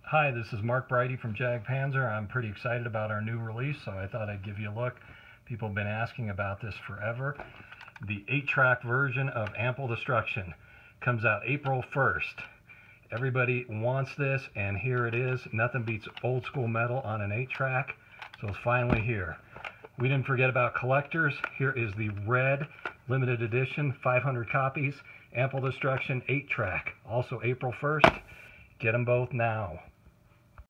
Hi, this is Mark from Jag Panzer. I'm pretty excited about our new release, so I thought I'd give you a look. People have been asking about this forever. The 8-track version of Ample Destruction comes out April 1st. Everybody wants this, and here it is. Nothing beats old school metal on an 8-track, so it's finally here. We didn't forget about collectors. Here is the red limited edition, 500 copies, Ample Destruction 8-track, also April 1st. Get them both now.